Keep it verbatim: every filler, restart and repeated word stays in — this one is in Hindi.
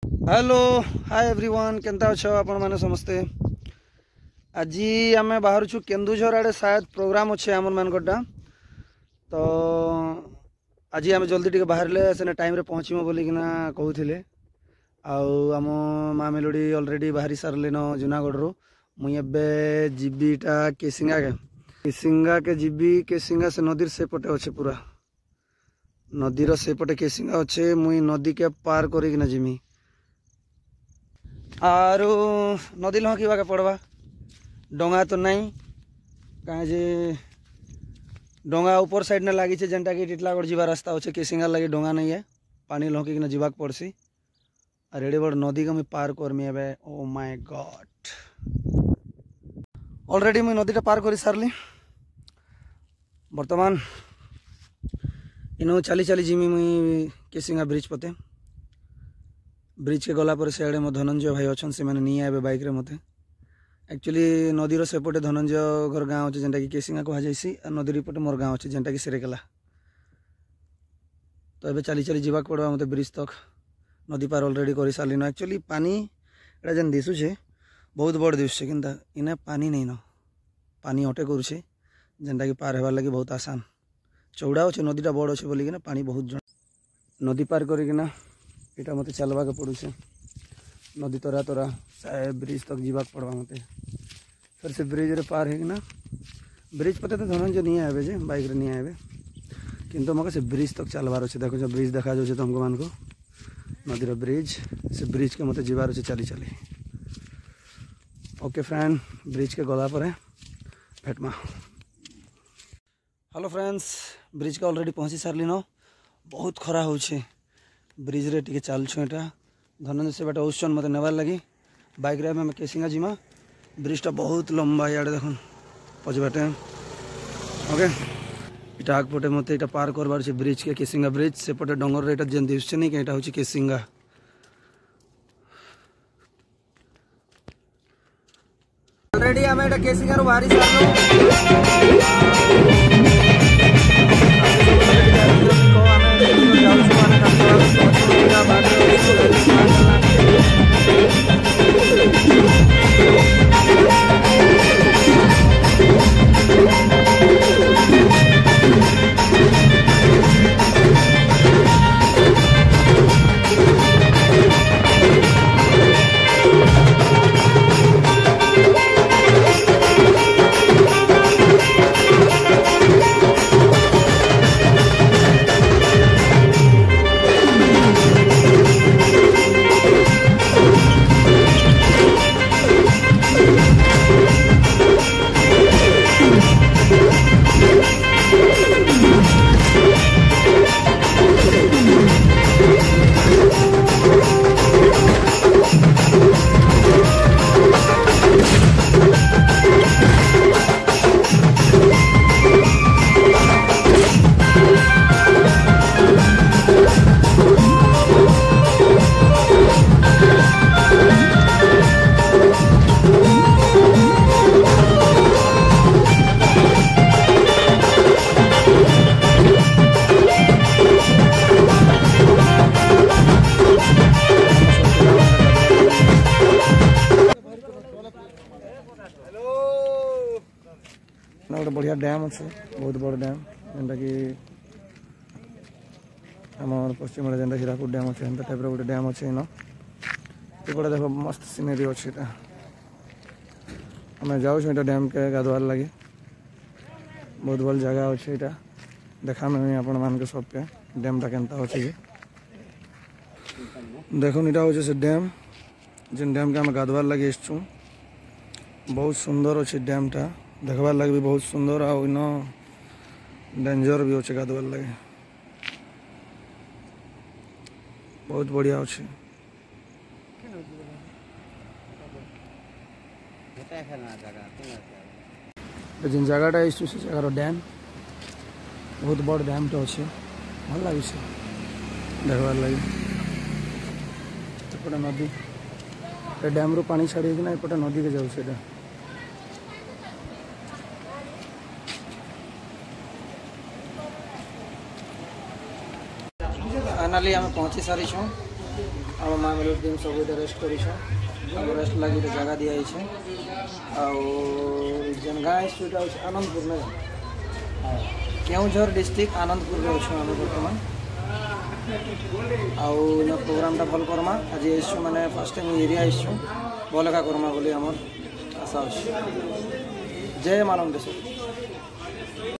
हेलो हाय एवरीवन केनता अच्छ आपण मैंने समस्ते आज आम बाहर छु केन्दुझर आड़े शायद प्रोग्राम अच्छे आमर मानकटा तो आज आम जल्दी टे बाहर से टाइम रे पहुँचम बोलिकिना कहूले आम माँ मेलोडी अलरेडी बाहरी सारे न जूनागढ़ रू मुई जीबीटा केसिंगा के केसिंगा के जीबी केसिंगा से नदी से पटे अच्छे पूरा नदीर से पटे केसिंगा अच्छे मुई नदी के पार करिकिना जिमी आरो नदी लहकीवा के पड़वा डोंगा तो नहीं कहीं जे डोंगा ऊपर साइड ने लगी जेनटा कि टिटलागढ़ जीवा रास्ता अच्छे केसिंगा लगे डोंगा नहीं है पानी लहकिना जीवाक पड़सी और एडे बड़ नदी को मुझे पार करमी ए ओ माय गॉड ऑलरेडी मुझे नदीटा पार कर सारली बर्तमान इनो चली चली जिमी मुई केसिंगा ब्रिज पते ब्रिज के गला पर से मो धनंजय भाई अच्छे से मैंने नहीं आए बाइक रे मते एक्चुअली नदीर सेपटे धनंजय घर गाँव अच्छे जेनटा कि केसिंगा कहुसी और नदी पटे मोर गाँव अच्छे जेनटा कि सेरेकेला तो ये चली चली जावाक पड़ा मत ब्रिज तक नदी पार अलरेडी कर सारे न एक्चुअली पानी एटा जेन दिशुचे बहुत बड़ दिशुचे कि इना पानी नहीं न पानी अटे करुचे जेनटा कि पार होबार लगे बहुत आसान चौड़ा अच्छे नदीटा बड़ अच्छे बोलिकिना पानी बहुत जन नदी पार करिकिना इटा मत चलवा के पड़ू से नदी तरा तरा चाहे ब्रिज तक जीवाक पड़वा मत फिर से ब्रिज रे पार है ब्रिज पते तो धनंजय नहीं आए जे बाइक रे नहीं आए किंतु मके से ब्रिज तक चलवार अच्छे देखो ब्रिज देखा जाऊे तुमको मान को नदीर ब्रिज से ब्रिज के मत जीवार अच्छे चली चली ओके फ्रेंड ब्रिज के गला पर है भेटमा हेलो फ्रेंड्स ब्रिज का ऑलरेडी पहुँची सारे न बहुत खरा हो ब्रिज रे टिके चलछु एटा धनंजय से बाटे औसन मत नेबार लगी बाइक रे में केसिंगा जिमा ब्रिजटा बहुत लंबा याडे देखन पछ बाटे ओके इटा आग पटे मत इटा पार करबार छे ब्रिज के केसिंगा ब्रिज से पटे डंगर रे इटा जेन दिसछे नै कि इटा होछि केसिंगा ऑलरेडी हम इटा केसिंगा रो बाहरी सारलो गोटे बढ़िया डैम अच्छे बहुत बड़ डैम जेनटा कि आम पश्चिम जेनटा हीराकुद डैम अच्छे एंता टाइप गोटे डैम अच्छे इन एपटे देख मस्त सीनेरी अच्छे आम जाऊँ डैम के गाधवार लगे बहुत भल जगह अच्छे यहाँ देखा मैं आपण मान सबके डैमटा केनता अच्छे कि देखो इटा हूँ से डैम जेन डैम के आम गाधवार लगे आसचु बहुत सुंदर अच्छे डैमटा देखबार लगे भी बहुत सुंदर आ इन डेंजर भी अच्छे गाधवार लगे बहुत बढ़िया अच्छे जिन जगहटा आसचु से जगार डैम बहुत बड़ डैमटा अच्छे भल लगे देखबार लगे एपटे नदी डैम रू पानी छाड़ी कि एपटे नदी के जाऊँ फाइनाली आम पहुँची सारी छूँ आम माँ मेलोडी टीम सब इधर रेस्ट कर रेस्ट लगे जगह दिखाई आन गाँ स्ट्रीट आनंदपुर में केउझर डिस्ट्रिक्ट आनंदपुर में अच्छे आम बर्तमान आउ प्रोग्रामटा भल करमा आज आसु मैंने फर्स्ट टाइम एरिया आसु भल एका करमा बोली आमर आशा अच्छे जय मालंगेश्वर।